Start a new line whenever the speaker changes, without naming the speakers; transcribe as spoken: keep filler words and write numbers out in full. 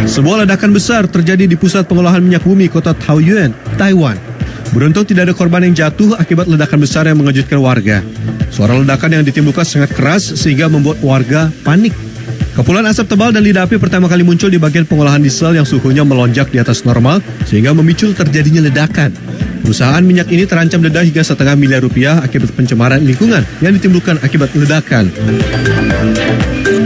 Sebuah ledakan besar terjadi di pusat pengolahan minyak bumi kota Taoyuan, Taiwan. Beruntung tidak ada korban yang jatuh akibat ledakan besar yang mengejutkan warga. Suara ledakan yang ditimbulkan sangat keras sehingga membuat warga panik. Kepulan asap tebal dan lidah api pertama kali muncul di bagian pengolahan diesel yang suhunya melonjak di atas normal sehingga memicu terjadinya ledakan. Perusahaan minyak ini terancam denda hingga setengah miliar rupiah akibat pencemaran lingkungan yang ditimbulkan akibat ledakan.